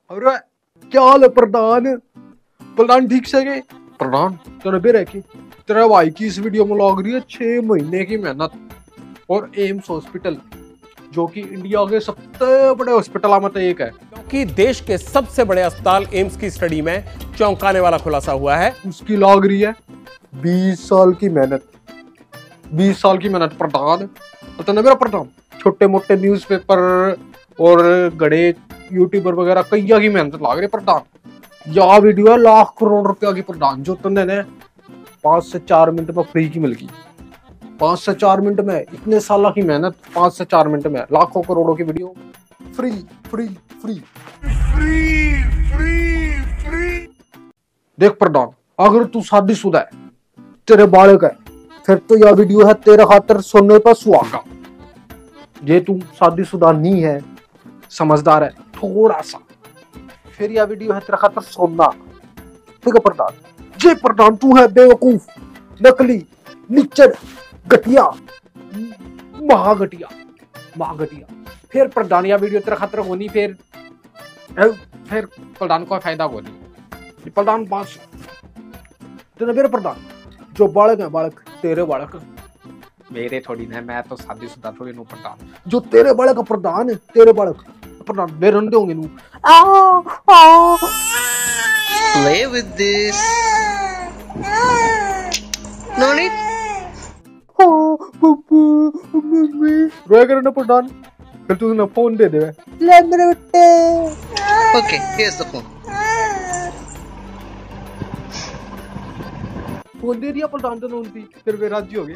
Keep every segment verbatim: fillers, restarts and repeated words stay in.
अरे क्या हाल है प्रधान? प्रधान ठीक से गए? प्रधान तेरे बेरे की तेरे भाई की इस वीडियो में लग रही है छह महीने की मेहनत और एम्स हॉस्पिटल जो कि इंडिया के सबसे बड़े हॉस्पिटल में तो एक है, क्योंकि देश के सबसे बड़े अस्पताल एम्स की स्टडी में चौंकाने वाला खुलासा हुआ है। उसकी लग रही है बीस साल की मेहनत। बीस साल की मेहनत प्रधान, पता ना मेरा प्रधान, छोटे मोटे न्यूज़पेपर और गड़े यूट्यूबर वगैरह कईया की मेहनत लाग रही प्रधान। यह वीडियो है लाख करोड़ रुपया की प्रधान, जो तुमने ने पांच से चार मिनट में फ्री की मिल गई। पांच से चार मिनट में इतने साल की मेहनत, पांच से चार मिनट में लाखों करोड़ों की video free free free free free free. देख प्रधान, अगर तू शादीशुदा है, तेरे बालक है, फिर तो यह वीडियो है तेरे खातर सोने पर सुहागा। ये तू शादीशुदा नहीं है, समझदार है थोड़ा सा, फिर यह वीडियो है तेरा खातर सोना। ठीक है प्रधान? जे प्रधान तू है बेवकूफ, नकली, निच्चर, घटिया, महाघटिया, महाघटिया। फिर प्रधान यह वीडियो तेरा खातर होनी, फिर फिर प्रधान का फायदा होनी। प्रधान पास तेरे मेरे प्रधान जो बालक है, बालक तेरे बालक मेरे थोड़ी ना, मैं तो शादीशुदा थोड़ी नो प्रधान। जो तेरे बालक प्रधान है, तेरे बालक प्रधान मेरे रंडे होंगे नू। Play with this. No need. रोया करे ना प्रधान, फिर तू ना फोन दे दे। ले मेरे बेटे। Okay, here's the phone. Phone दे दिया प्रधान तो नोंती, फिर वे राजी हो गए।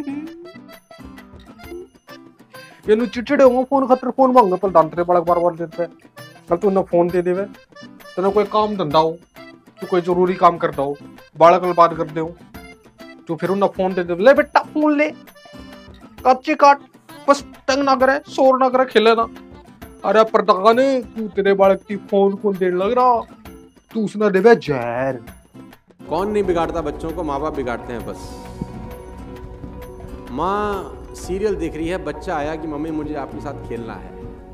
ये नु चिड़चिड़े होंगे फोन खातर, फोन मांगे प्रधान तेरे बालक बार बार देते हैं। कल तू ना फोन दे देवे, तेरा कोई काम धंधा हो, तू कोई जरूरी काम करता हो, बालक वाल बात कर दे हो, तो फिर उन्हें फोन दे दे। ले बेटा फोन ले, कच्चे काट, बस तंग ना करे, शोर ना करे, खेले ना। अरे प्रधान तू तेरे बालक की फोन कौन देने लग रहा, तू उसने देवे जहर। कौन नहीं बिगाड़ता बच्चों को, माँ बाप बिगाड़ते हैं बस। माँ सीरियल देख रही है, बच्चा आया कि मम्मी मुझे आपके साथ खेलना है,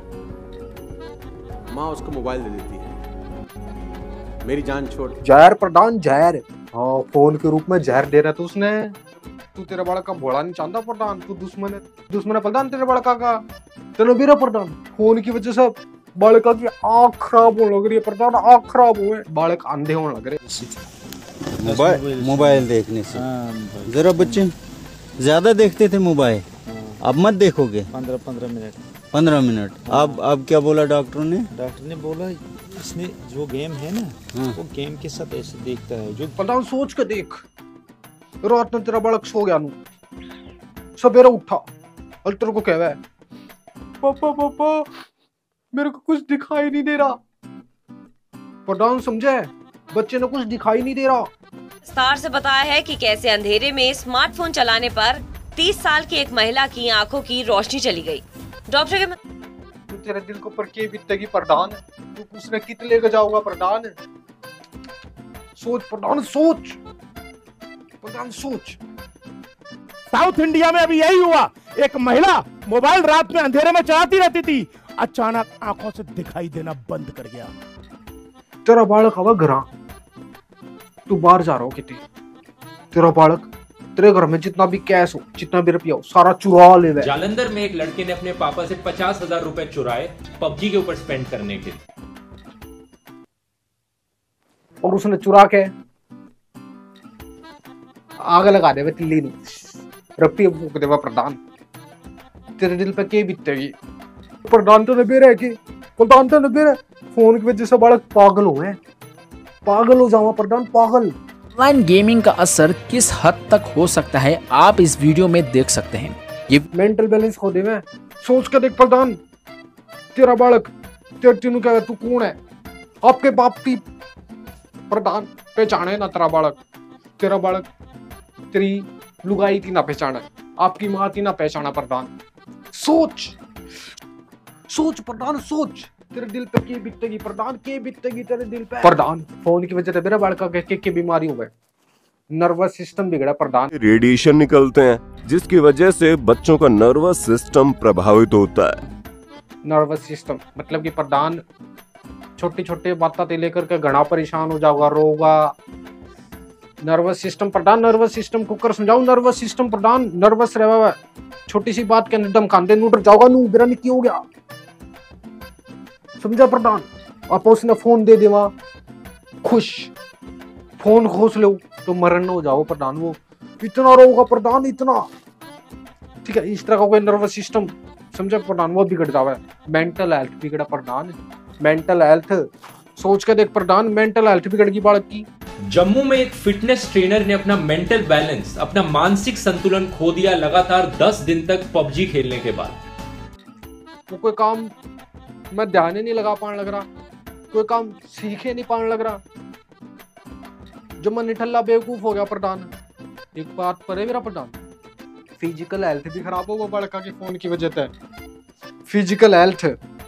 माँ उसको मोबाइल दे देती है, मेरी जान छोड़। जहर प्रधान जहर, हाँ फोन के रूप में जहर दे रहा है तू उसने। तू तेरे बालक का भोला नहीं चाहता प्रधान, तू दुश्मन है, दुश्मन है प्रधान तेरे बालक का। तेरे मेरा प्रधान फोन की वजह से बालक की आँख खराब होने लग रही है प्रधान, आँख खराब हुए, बालक अंधे होने लग रहे मोबाइल मोबाइल देखने से। जरा बच्चे ज्यादा देखते थे मोबाइल, अब मत देखोगे। पंद्रह पंद्रह मिनट पंद्रह मिनट अब अब क्या बोला डॉक्टर ने? डॉक्टर ने बोला इसने जो गेम है ना, हाँ। वो गेम के साथ ऐसे देखता है जो प्रधान। सोच के देख, रात में तेरा बालक सो गया, सवेरे उठा और तेरे को कहवा है पापा पापा मेरे को कुछ दिखाई नहीं दे रहा। प्रधान समझे, बच्चे ने कुछ दिखाई नहीं दे रहा। विस्तार से बताया है कि कैसे अंधेरे में स्मार्टफोन चलाने पर तीस साल की एक महिला की आंखों की रोशनी चली गई। डॉक्टर के मत... तू तेरे दिल को पर के बीतेगी प्रधान, तू उसने कित लेकर जाऊंगा प्रधान। सोच प्रधान, सोच प्रधान, सोच। साउथ इंडिया में अभी यही हुआ, एक महिला मोबाइल रात में अंधेरे में चलाती रहती थी, अचानक आंखों से दिखाई देना बंद कर गया। तेरा बालक हवा घरा, तू बाहर जा रहा हो कितनी, तेरा बालक तेरे घर में जितना भी कैश हो, जितना भी रुपया हो, सारा चुरा ले। जालंधर में एक लड़के ने अपने पापा से पचास हजार रुपए चुराए पबजी के ऊपर स्पेंड करने के लिए, और उसने चुरा के आग लगा दे तिल्ली ने, रप्पी फूक देवा प्रधान। तेरे दिल पे के बीतेगी प्रधान? तो नबे रह के प्रधान तो नबे रह, फोन की वजह से बालक पागल हुए, पागल हो जावा प्रधान, पागल। ऑनलाइन गेमिंग का असर किस हद तक हो सकता है आप इस वीडियो में देख सकते हैं। ये मेंटल बैलेंस खो दे में सोच के देख प्रधान। तेरा बालक तेरे तीनों क्या, तू कौन है? आपके बाप की प्रधान पहचाने ना तेरा बालक, तेरा बालक तेरी लुगाई थी ना पहचाना, आपकी माँ थी ना पहचाना प्रधान। सोच सोच प्रधान, सोच तेरे दिल पे के बीतेगी प्रधान, के बीतेगी तेरे दिल पे प्रधान। फोन की वजह से मेरा बालक के के, के बीमारी हो गए, नर्वस सिस्टम बिगड़ा प्रधान। रेडिएशन निकलते हैं जिसकी वजह से बच्चों का नर्वस सिस्टम प्रभावित होता है। नर्वस सिस्टम मतलब कि प्रधान छोटी छोटी बातें ते लेकर के घना परेशान हो जाओगा, रोगा। नर्वस सिस्टम प्रधान, नर्वस सिस्टम को कर समझाओ, नर्वस सिस्टम प्रधान नर्वस रहे हुआ, छोटी सी बात के दम खाते नूडर जाओगा, नू मेरा नहीं हो गया, समझा प्रधान। आप उसने फोन दे देवा, खुश, फोन खोस लो तो मरण हो जाओ प्रधान, वो इतना रोगा प्रधान, इतना, ठीक है। इस तरह का कोई नर्वस सिस्टम समझा प्रधान, वो बिगड़ जावे। मेंटल हेल्थ बिगड़ा प्रधान, मेंटल हेल्थ सोच के देख प्रधान, मेंटल हेल्थ बिगड़ गई बालक की। जम्मू में एक फिटनेस ट्रेनर ने अपना मेंटल बैलेंस, अपना मानसिक संतुलन खो दिया लगातार दस दिन तक पबजी खेलने के बाद। तो कोई काम मैं ध्यान ही नहीं लगा पाने लग रहा, कोई काम सीखे नहीं पाने लग रहा, जो मैं निठल्ला बेवकूफ हो गया प्रधान। एक बात पर है मेरा प्रधान, फिजिकल हेल्थ भी खराब होगा बड़का के फोन की वजह से, फिजिकल हेल्थ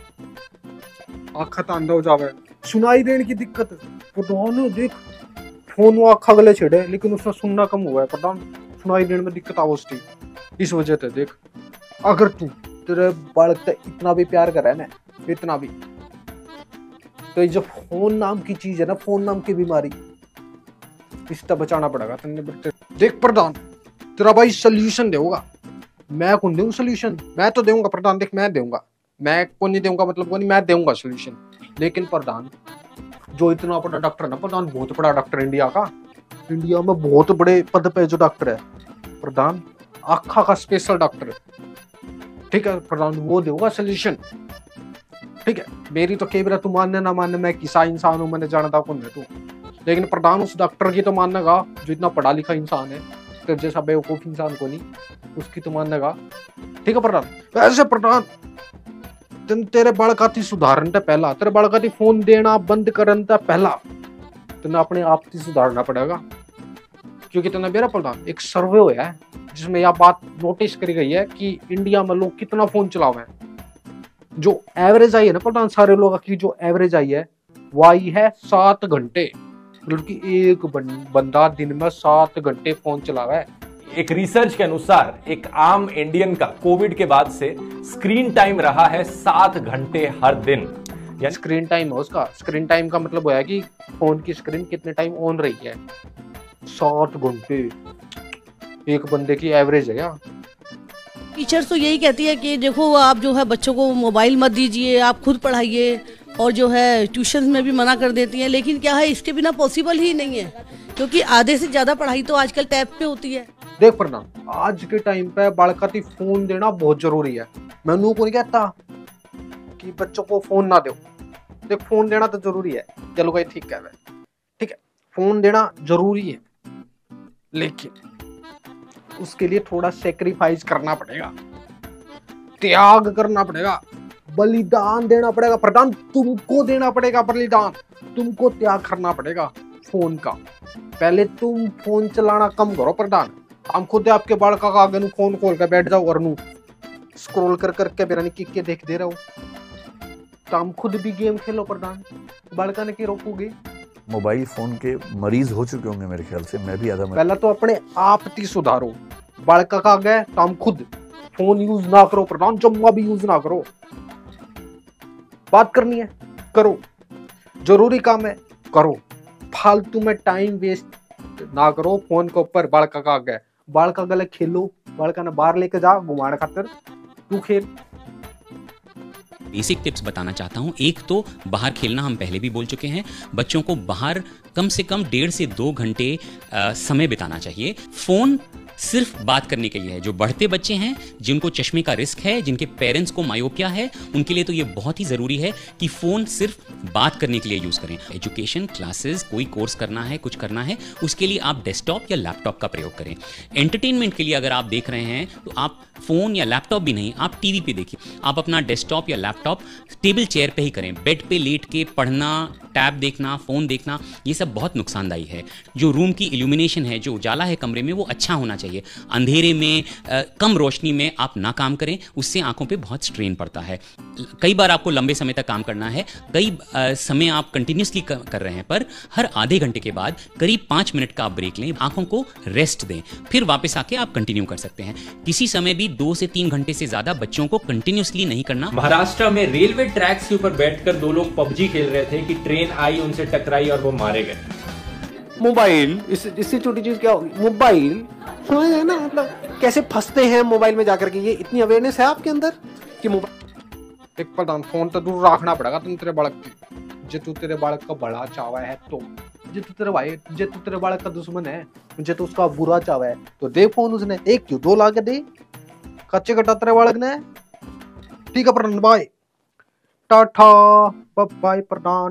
आखत अंधा हो जावे, सुनाई देने की दिक्कत प्रधान। देख फोन वो आखा गले छेड़े लेकिन उसने सुनना कम हुआ है प्रधान, सुनाई देने में दिक्कत आवश्यक, इस वजह से। देख अगर तू तेरे बालक तक इतना भी प्यार कर रहा है ना, इतना भी, तो ये जो फोन नाम की चीज है ना, फोन नाम की बीमारी, इसका बचाना पड़ेगा तुमने बेटे। देख प्रधान तेरा भाई सोल्यूशन देगा, मैं कौन दूं सोल्यूशन, मैं तो दूंगा प्रधान, देख मैं दूंगा, मैं कौन नहीं दूंगा मतलब कौन नहीं, मैं दूंगा सोल्यूशन। लेकिन प्रधान जो इतना बड़ा डॉक्टर है ना प्रधान, बहुत बड़ा डॉक्टर इंडिया का, इंडिया में बहुत बड़े पद पे जो डॉक्टर है प्रधान, आखा का स्पेशल डॉक्टर, ठीक है प्रधान, वो देगा सोल्यूशन, ठीक है। मेरी तो केवरा तू मानने ना मानने, मैं किसा इंसान हूँ, मैंने जानता कौन है तू, लेकिन प्रधान उस डॉक्टर की तो मानेगा जो इतना पढ़ा लिखा इंसान है, तो जैसा बेवकूफ इंसान को नहीं, उसकी तो मानेगा, ठीक है प्रधान। ऐसे प्रधान तुम तेरे बालकाती सुधारन ते पहला, तेरे बालकाती फोन देना बंद करन ते पहला तुम्हें अपने आप ही सुधारना पड़ेगा, क्योंकि तुमने मेरा प्रधान एक सर्वे हुआ है जिसमें यह बात नोटिस करी गई है कि इंडिया में लोग कितना फोन चलावे हैं। जो एवरेज आई है ना प्रधान, सारे लोगों की जो एवरेज आई है वो आई है सात घंटे, मतलब कि एक बंदा दिन में सात घंटे फोन चलावा है। एक रिसर्च के अनुसार एक आम इंडियन का कोविड के बाद से स्क्रीन टाइम रहा है सात घंटे हर दिन। या स्क्रीन टाइम है उसका, स्क्रीन टाइम का मतलब है कि फोन की स्क्रीन कितने टाइम ऑन रही है, सात घंटे एक बंदे की एवरेज है। यार टीचर्स तो यही कहती है कि देखो आप जो है बच्चों को मोबाइल मत दीजिए, आप खुद पढ़ाइए, और जो है ट्यूशन में भी मना कर देती हैं, लेकिन क्या है इसके बिना पॉसिबल ही नहीं है, क्योंकि आधे से ज्यादा पढ़ाई तो आजकल टैब पे होती है। देख प्रणाम, आज के टाइम पे बालकाती फोन देना बहुत जरूरी है। मैं नू को नहीं कहता कि बच्चों को फोन ना दो, देख फोन देना तो जरूरी है, चलो भाई ठीक है, ठीक है फोन देना जरूरी है, लेकिन उसके लिए थोड़ा सेक्रीफाइस करना पड़ेगा, त्याग करना पड़ेगा, बलिदान देना पड़ेगा प्रधान, तुमको देना पड़ेगा बलिदान, तुमको त्याग करना पड़ेगा फोन का। पहले तुम फोन चलाना कम करो प्रधान, हम खुद आपके बालका का आगे फोन खोल कर बैठ जाओ और नू स्क्रॉल कर करके मेरा किक के देख दे रहा हूँ, तो हम खुद भी गेम खेलो प्रधान, बालका ने क्या रोकोगे। मोबाइल फोन के मरीज हो चुके होंगे मेरे ख्याल से, मैं भी आधा पहला तो अपने आप ही सुधारो, बालका का आगे तो हम खुद फोन यूज ना करो प्रधान, जम्मा भी यूज ना करो, बात करनी है करो, जरूरी काम है करो, फालतू में टाइम वेस्ट ना करो फोन के ऊपर। बालका का आगे बालका गले खेलो, बालका ने बाहर लेके जा घुमाने खातिर, तू खेल। बेसिक टिप्स बताना चाहता हूं। एक तो बाहर खेलना हम पहले भी बोल चुके हैं, बच्चों को बाहर कम से कम डेढ़ से दो घंटे समय बिताना चाहिए। फोन सिर्फ बात करने के लिए है। जो बढ़ते बच्चे हैं, जिनको चश्मे का रिस्क है, जिनके पेरेंट्स को मायोपिया है, उनके लिए तो ये बहुत ही ज़रूरी है कि फ़ोन सिर्फ बात करने के लिए यूज़ करें। एजुकेशन क्लासेस, कोई कोर्स करना है, कुछ करना है, उसके लिए आप डेस्कटॉप या लैपटॉप का प्रयोग करें। एंटरटेनमेंट के लिए अगर आप देख रहे हैं तो आप फ़ोन या लैपटॉप भी नहीं, आप टीवी पे देखिए। आप अपना डेस्कटॉप या लैपटॉप टेबल चेयर पे ही करें। बेड पे लेट के पढ़ना, टैब देखना, फ़ोन देखना, ये सब बहुत नुकसानदायी है। जो रूम की इल्यूमिनेशन है, जो उजाला है कमरे में, वो अच्छा होना चाहिए। चाहिए। अंधेरे में आ, कम रोशनी में आप ना काम करें, उससे आंखों पे बहुत स्ट्रेन पड़ता है। कई बार आपको लंबे समय तक काम करना है, कई आ, समय आप कंटिन्यूसली कर रहे हैं, पर हर आधे घंटे के बाद करीब पाँच मिनट का आप ब्रेक लें, आंखों को रेस्ट दें, फिर वापस आके आप कंटिन्यू कर सकते हैं। किसी समय भी दो से तीन घंटे से ज्यादा बच्चों को कंटिन्यूसली नहीं करना। महाराष्ट्र में रेलवे ट्रैक्स के ऊपर बैठकर दो लोग पबजी खेल रहे थे कि ट्रेन आई, उनसे टकराई और वो मारे गए। मोबाइल, इस इससे छोटी चीज क्या होगी? मोबाइल समझ है ना, मतलब कैसे फंसते हैं मोबाइल में जाकर के। ये इतनी अवेयरनेस है आपके अंदर कि मोबाइल एक प्रधान फोन तो दूर रखना पड़ेगा तुम तेरे बालक की। जे तू तेरे बालक का बड़ा चावा है तो, जे तू तेरे भाई, जे तू तेरे बालक का दुश्मन है, जे तू उसका बुरा चावा है तो दे फोन उसने, एक क्यों दो ला के दे, कच्चे कटा तेरे बालक ने। ठीक है प्रधान, बाय टाटा बाय प्रधान।